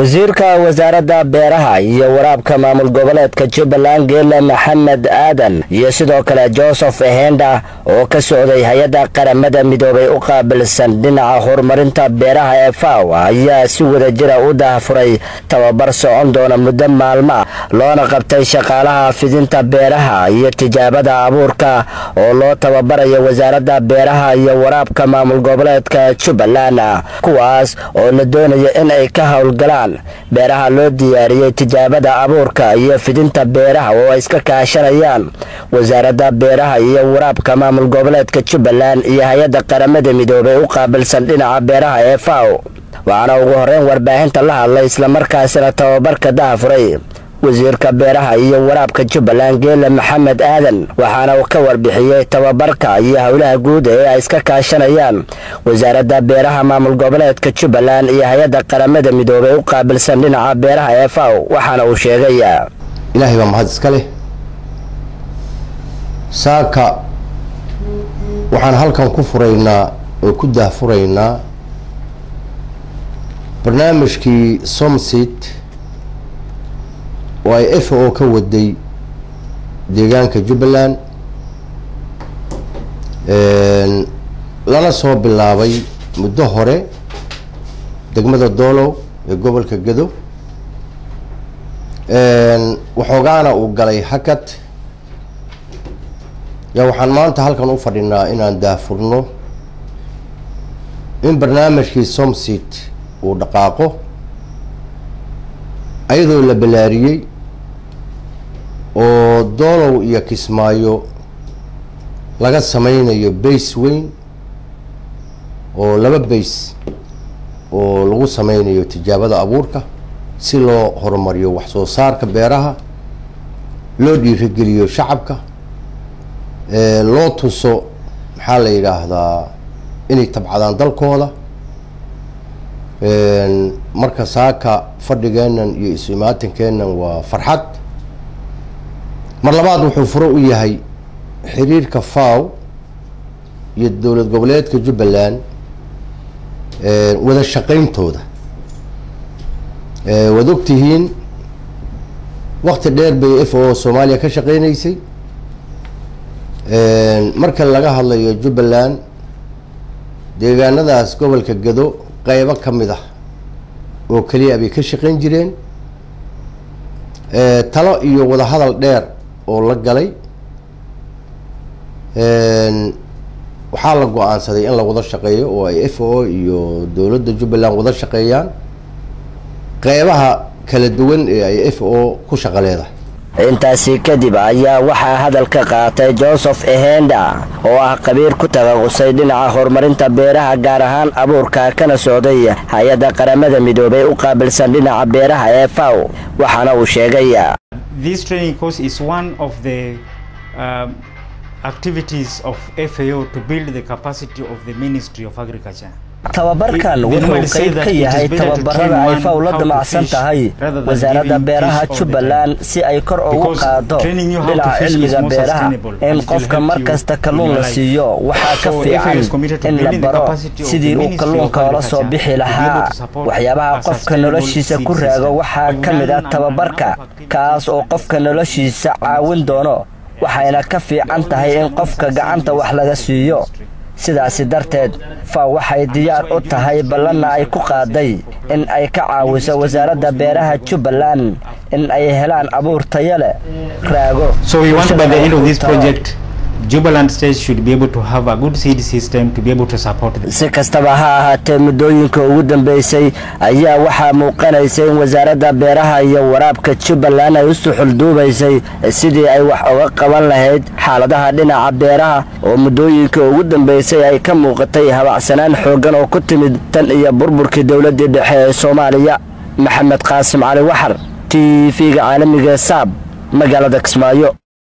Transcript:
wasiirka wasaaradda beeraha iyo waraabka maamul goboleedka Jubbaland Geela Maxamed Aadan iyo sidoo kale Joseph Ehenda oo ka socday hay'adda qaramada midoobay u qaabilsan dhinaca horumarinta beeraha ee FAO ayaa si wada jir ah u daahfuray tababar socon doona muddo maalmo loona qabtay shaqaalaha fidinta beeraha iyo tijaabada abuurka oo loo tababarayo wasaaradda beeraha iyo waraabka maamul goboleedka Jubbaland kuwaas oo la doonayo in ay ka hawlgalaan beeraha loo diyaariyay tijaabada abuurka iyo fidinta beeraha oo iska kaashanayaan wasaaradda beeraha iyo waraabka maamul goboleedka Jubbaland iyo hay'adda qaramada midoobay u qaabilsan dhinaca beeraha ee FAO waxaana ugu horreyn warbaahinta la hadlay isla markaasina tababarka daahfuray wasiirka beeraha iyo waraabka Jubbaland Geela Maxamed Aadan waxaana uu ka warbixiyay tababarka iyo hawlaha guud ee ay iska kaashanayaan wasaaradda beeraha maamul goboleedka Jubbaland iyo hay'adda qaramada midoobay u qaabilsan dhinaca beeraha ee FAO waxaana uu sheegay Ilaahay baa mahad iska leh saaka waxaan halkan ku furaynaa oo ku daahfuraynaa barnaamijkii Somsit oo ay FAO ka waday deegaanka Jubbaland lana soo bilaabay muddo hore degmada Doolow ee gobolka Gedo waxoogaana uu galay hakad waxaan maanta halkan u fadhinaa inaan daahfurno in barnaamijkii Somsit uu dhaqaaqo ayadoo la balaariyay oo Doolow iyo Kismaayo laga sameynayo base weyn oo laba base oo lagu sameynayo tijaabada abuurka si loo horumariyo wax soo saarka beeraha loo dhiirigeliyo shacabka loo tuso maxaa la yiraahdaa inay tabcadaan dalkooda marka saaka fadhigeenan iyo ismaatinkeena waa farxad mar labaad wuxuu furo u yahay xiriirka FAO iyo dawlad goboleedka Jubbaland wada shaqeyntooda wad ogtihiin waqti dheer bay FAO Soomaaliya ka shaqeynaysay marka laga hadlayo Jubbaland deegaanadaas gobolka Gedo qaybo kamid ah oo kaliya ay ka shaqeyn jireen talo iyo wada hadal dheer oo la galay waxaa la go'aansaday in la wada shaqeeyo oo ay FAO iyo dawladda Jubbaland wada shaqeeyaan qaybaha kala duwan ee ay FAO ku shaqaleedahay intaasi kadib ayaa waxaa hadalka qaatay Joseph Ehenda oo ah qabiir ku tagaqusay dhinaca horumarinta beeraha gaar ahaan abuurka kana socday hay'adda qaramada midoobay u qaabilsan dhinaca beeraha ee FAO waxaana uu sheegay This training course is one of the activities of FAO to build the capacity of the Ministry of Agriculture. tababarkan wuxuu qayb ka yahay tababarada ay FAO la damacsan tahay wasaaradda beeraha Jubbaland si ay kor ugu qaado dhinaca cilmiga beeraha in qofka markasta kalluun la siiyo waxaa ka fiican in la baro sidii uu kalluunka la soo bixi lahaa waxyaabaha qofka noloshiisa ku raago waxaa ka mid ah tababarka kaas oo qofka noloshiisa caawin doono waxayna ka fiican tahay in qofka gacanta wax laga siiyo sidaasi darteed FAO waxay diyaar u tahay ballan ay ku qaaday in ay ka caawiso wasaaradda beeraha Jubbaland in ay helaan abuur tayo leh raago So we want by the end of this project Jubbaland State should be able to have a good seed system to be able to support them. Si kastaba ha ahaatee muddooyinka ugu dambeysay ayaa waxaa muuqanaysay in wasaaradda beeraha iyo waraabka Jubbaland ay u suxul duubaysay sidii ay wax uga qaban lahayd xaaladaha dhinaca beeraha oo muddooyinka ugu dambeysay ay ka muuqatay habacsanaan xooggan oo ku timid tan iyo burburkii dawladda dhexe ee Soomaaliya Maxamed Qaasim Cali Waxar TV-ga caalamiga SAB magaalada Kismaayo